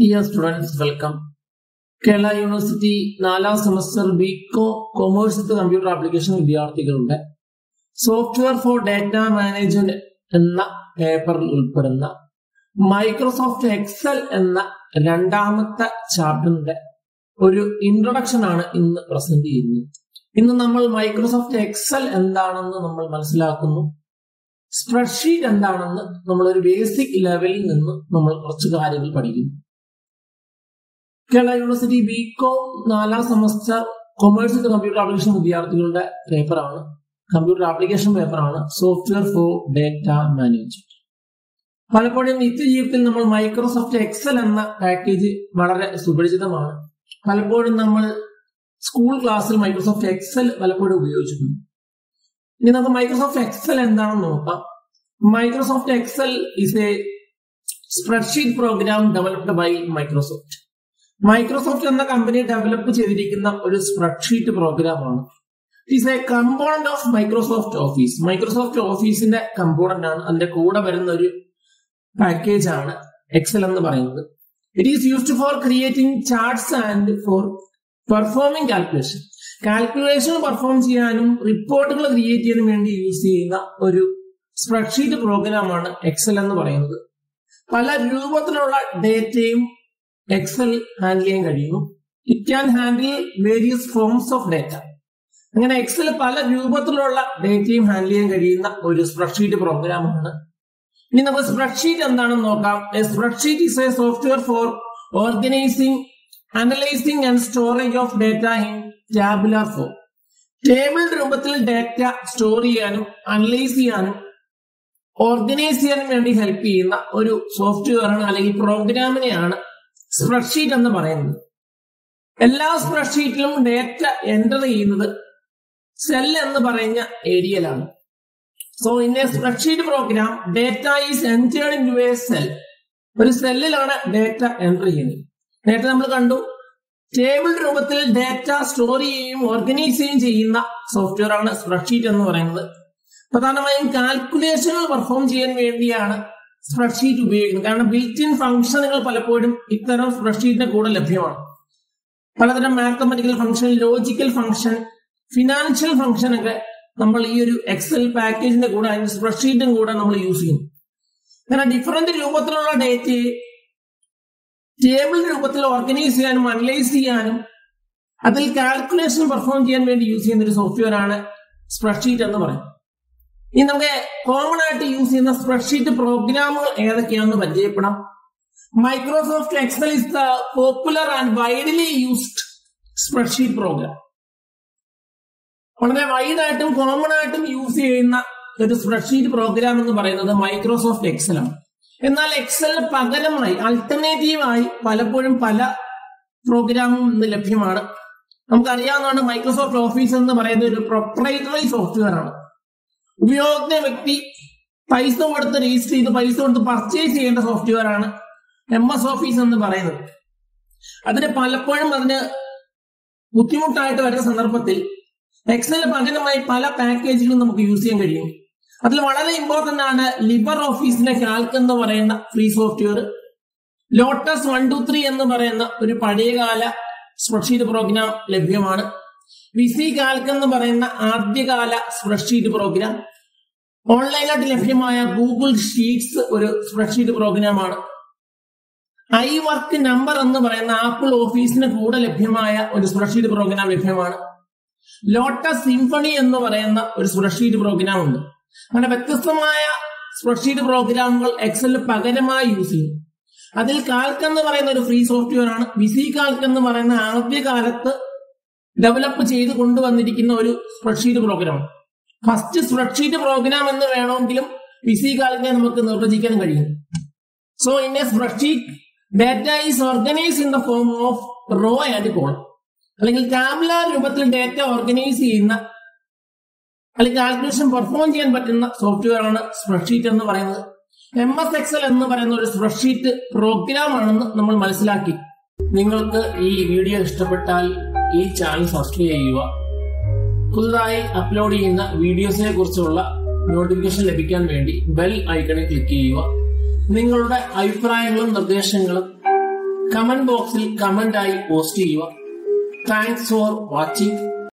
Dear students, welcome. Kerala University 4th semester BCom Commerce Computer Application വിദ്യാർത്ഥികളുടെ software for data management എന്ന പേപ്പറിൽ ഉൾപ്പെടുന്ന Microsoft Excel എന്ന രണ്ടാമത്തെ ചാപ്റ്ററിന്റെ ഒരു ഇൻട്രൊഡക്ഷൻ ആണ് ഇന്ന് പ്രസന്റ് ചെയ്യുന്നത്. ഇന്ന് നമ്മൾ മൈക്രോസോഫ്റ്റ് എക്സൽ എന്താണെന്ന് നമ്മൾ മനസ്സിലാക്കുന്നു. സ്പ്രെഡ്ഷീറ്റ് എന്താണെന്ന് നമ്മൾ ഒരു ബേസിക് ലെവലിൽ നിന്ന് നമ്മൾ കുറച്ച് കാര്യങ്ങൾ പഠിക്കുന്നു. Kerala university BCom 4th semester commerce computer application വിദ്യാർത്ഥികളുടെ പേപ്പറാണ്, കമ്പ്യൂട്ടർ ആപ്ലിക്കേഷൻ പേപ്പറാണ് സോഫ്റ്റ്വെയർ ഫോർ ഡാറ്റ മാനേജ്മെന്റ്. പലപ്പോഴും നിത്യജീവിതത്തിൽ നമ്മൾ മൈക്രോസോഫ്റ്റ് എക്സൽ എന്ന പാക്കേജ് വളരെ സുപരിചിതമാണ്. പലപ്പോഴും നമ്മൾ സ്കൂൾ ക്ലാസ്സിൽ മൈക്രോസോഫ്റ്റ് എക്സൽ പലപ്പോഴും ഉപയോഗിച്ചിട്ടുണ്ട്. ഇനി നമുക്ക് മൈക്രോസോഫ്റ്റ് എക്സൽ എന്താണെന്ന് നോക്കാം. Microsoft Excel is a spreadsheet program developed by Microsoft. Microsoft എന്ന കമ്പനി ഡെവലപ്പ് ചെയ്തിരിക്കുന്ന ഒരു സ്പ്രെഡ്ഷീറ്റ് പ്രോഗ്രാമാണ്. It is a component of Microsoft office. Microsoft ഓഫീസിന്റെ കമ്പോണന്റ് ആണ്, അതിന്റെ കൂടെ വരുന്ന ഒരു പാക്കേജ് ആണ് എക്സൽ എന്ന് പറയുന്നത്. It is used for creating charts and for performing calculation. Calculation perform ചെയ്യാനും റിപ്പോർട്ടുകൾ ക്രിയേറ്റ് ചെയ്യാനും വേണ്ടി യൂസ് ചെയ്യുന്ന ഒരു സ്പ്രെഡ്ഷീറ്റ് പ്രോഗ്രാമാണ് എക്സൽ എന്ന് പറയുന്നത്. പല രൂപത്തിലുള്ള ഡേറ്റയും എക്സൽ ഹാൻഡിൽ ചെയ്യാൻ കഴിയുന്നു. It can handle various forms of data. അങ്ങനെ എക്സൽ പല രൂപത്തിലുള്ള ഡേറ്റയും ഹാൻഡിൽ ചെയ്യാൻ കഴിയുന്ന ഒരു സ്പ്രെഡ്ഷീറ്റ് പ്രോഗ്രാമാണ്. ഇനി നമുക്ക് സ്പ്രെഡ്ഷീറ്റ് എന്താണെന്ന് നോക്കാം. A spreadsheet is a software for organising, analysing and storage of data in tabular form. Table രൂപത്തിൽ ഡേറ്റ സ്റ്റോർ ചെയ്യാനും അനലൈസ് ചെയ്യാനും ഓർഗനൈസ് ചെയ്യാനും വേണ്ടി ഹെൽപ്പ് ചെയ്യുന്ന ഒരു സോഫ്റ്റ്വെയർ ആണ്, അല്ലെങ്കിൽ പ്രോഗ്രാമിനെയാണ് സ്പ്രെഡ്ഷീറ്റ് എന്ന് പറയുന്നത്. എല്ലാ സ്പ്രെഡ്ഷീറ്റിലും ഡേറ്റ എൻ്റർ ചെയ്യുന്നത് സെൽ എന്ന് പറയുന്ന ഏരിയയിലാണ്. So in a spreadsheet program data is entered into a cell. ഒരു സെല്ലിലാണ് ഡേറ്റ എൻ്റർ ചെയ്യുന്നത്. നേരത്തെ നമ്മൾ കണ്ടു, ടേബിൾ രൂപത്തിൽ ഡേറ്റ സ്റ്റോർ ചെയ്യുകയും ഓർഗനൈസ് ചെയ്യുകയും ചെയ്യുന്ന സോഫ്റ്റ്വെയർ ആണ് സ്പ്രെഡ്ഷീറ്റ് എന്ന് പറയുന്നത്. പ്രധാനമായും കാൽക്കുലേഷനുകൾ പെർഫോം ചെയ്യാൻ വേണ്ടിയാണ് സ്പ്രെഡ്ഷീറ്റ് ഉപയോഗിക്കുന്നത്. കാരണം ബിൽറ്റ് ഇൻ ഫംഗ്ഷനുകൾ പലപ്പോഴും ഇത്തരം സ്പ്രെഡ്ഷീറ്റിന്റെ കൂടെ ലഭ്യമാണ്. പലതരം mathematical function, logical function, financial function ഒക്കെ നമ്മൾ ഈ ഒരു എക്സൽ പാക്കേജിന്റെ കൂടെ, അതിന്റെ സ്പ്രെഡ്ഷീറ്റും കൂടെ നമ്മൾ യൂസ് ചെയ്യുന്നു. കാരണം ഡിഫറെന്റ് രൂപത്തിലുള്ള ഡേറ്റയെ ടേബിൾ രൂപത്തിൽ ഓർഗനൈസ് ചെയ്യാനും അനലൈസ് ചെയ്യാനും അതിൽ കാൽക്കുലേഷൻ പെർഫോം ചെയ്യാൻ വേണ്ടി യൂസ് ചെയ്യുന്ന ഒരു സോഫ്റ്റ്വെയർ ആണ് സ്പ്രെഡ്ഷീറ്റ് എന്ന് പറയുന്നത്. ഇനി നമുക്ക് കോമൺ ആയിട്ട് യൂസ് ചെയ്യുന്ന സ്പ്രെഡ്ഷീറ്റ് പ്രോഗ്രാമുകൾ ഏതൊക്കെയാണെന്ന് പരിചയപ്പെടാം. Microsoft Excel is the popular and widely used spreadsheet program. വളരെ വൈഡായിട്ടും കോമൺ ആയിട്ടും യൂസ് ചെയ്യുന്ന ഒരു സ്പ്രെഡ്ഷീറ്റ് പ്രോഗ്രാം എന്ന് പറയുന്നത് മൈക്രോസോഫ്റ്റ് എക്സൽ ആണ്. എന്നാൽ എക്സലിന് പകരമായി, ആൾട്ടർനേറ്റീവായി പലപ്പോഴും പല പ്രോഗ്രാമും ഇന്ന് ലഭ്യമാണ്. നമുക്കറിയാവുന്നതാണ്, മൈക്രോസോഫ്റ്റ് ഓഫീസ് എന്ന് പറയുന്നത് ഒരു പ്രൊപ്രൈറ്ററി സോഫ്റ്റ്വെയർ ആണ്. ഉപയോക്തൃ വ്യക്തി പൈസ കൊടുത്ത് രജിസ്റ്റർ ചെയ്ത് പൈസ കൊടുത്ത് പർച്ചേസ് ചെയ്യേണ്ട സോഫ്റ്റ്വെയർ ആണ് MS ഓഫീസ് എന്ന് പറയുന്നത്. അതിന് പലപ്പോഴും അതിന് ബുദ്ധിമുട്ടായിട്ട് വരുന്ന സന്ദർഭത്തിൽ എക്സലിന് പകരമായി പല പാക്കേജുകളും നമുക്ക് യൂസ് ചെയ്യാൻ കഴിയും. അതിൽ വളരെ ഇമ്പോർട്ടന്റ് ആണ് ലിബർ ഓഫീസിന്റെ കാൽക്ക് എന്ന് പറയുന്ന ഫ്രീ സോഫ്റ്റ്വെയർ, ലോട്ടസ് 123 എന്ന് പറയുന്ന ഒരു പഴയകാല സ്പ്രെഡ്ഷീറ്റ് പ്രോഗ്രാം ലഭ്യമാണ്, വിസി കാൽക്ക് എന്ന് പറയുന്ന ആദ്യകാല സ്പ്രെഡ്ഷീറ്റ് പ്രോഗ്രാം, ഓൺലൈനായിട്ട് ലഭ്യമായ ഗൂഗിൾ ഷീറ്റ്സ് ഒരു സ്പ്രെഡ്ഷീറ്റ് പ്രോഗ്രാമാണ്, ഐ വർക്ക് നമ്പർ എന്ന് പറയുന്ന ആപ്പിൾ ഓഫീസിന് കൂടെ ലഭ്യമായ ഒരു സ്പ്രെഡ്ഷീറ്റ് പ്രോഗ്രാം ലഭ്യമാണ്, ലോട്ടസ് സിംഫണി എന്ന് പറയുന്ന ഒരു സ്പ്രെഡ്ഷീറ്റ് പ്രോഗ്രാം ഉണ്ട്. അങ്ങനെ വ്യത്യസ്തമായ സ്പ്രെഡ്ഷീറ്റ് പ്രോഗ്രാമുകൾ എക്സലിന് പകരമായി യൂസ് ചെയ്യും. അതിൽ കാൽക്ക് എന്ന് പറയുന്ന ഒരു ഫ്രീ സോഫ്റ്റ്വെയർ ആണ്. വിസി കാൽക്ക് എന്ന് പറയുന്ന ആദ്യകാലത്ത് ഡെവലപ്പ് ചെയ്ത് കൊണ്ടുവന്നിരിക്കുന്ന ഒരു സ്പ്രെഡ്ഷീറ്റ് പ്രോഗ്രാമാണ്. ഫസ്റ്റ് സ്പ്രെഡ്ഷീറ്റ് പ്രോഗ്രാം എന്ന് വേണമെങ്കിലും വിസി കാൽക്കിനെ നമുക്ക് നിർവചിക്കാൻ കഴിയും. So in a spreadsheet data is organise in the form of row and column, അല്ലെങ്കിൽ ടാബുലാർ രൂപത്തിൽ ഡാറ്റ ഓർഗനൈസ് ചെയ്യുന്ന അല്ലെങ്കിൽ കാൽക്കുലേഷൻ പെർഫോം ചെയ്യാൻ പറ്റുന്ന സോഫ്റ്റ്വെയർ ആണ് സ്പ്രെഡ്ഷീറ്റ് എന്ന് പറയുന്നത്. MS എക്സൽ എന്ന് പറയുന്ന ഒരു സ്പ്രെഡ്ഷീറ്റ് പ്രോഗ്രാം ആണെന്ന് നമ്മൾ മനസ്സിലാക്കി. നിങ്ങൾക്ക് ഈ വീഡിയോ ഇഷ്ടപ്പെട്ടാൽ ഈ ചാനൽ സബ്സ്ക്രൈബ് ചെയ്യുക. പുതുതായി അപ്ലോഡ് ചെയ്യുന്ന വീഡിയോസിനെ കുറിച്ചുള്ള നോട്ടിഫിക്കേഷൻ ലഭിക്കാൻ വേണ്ടി ബെൽ ഐക്കണിൽ ക്ലിക്ക് ചെയ്യുക. നിങ്ങളുടെ അഭിപ്രായങ്ങളും നിർദ്ദേശങ്ങളും കമന്റ് ബോക്സിൽ കമന്റ് ആയി പോസ്റ്റ് ചെയ്യുക. Thanks for watching.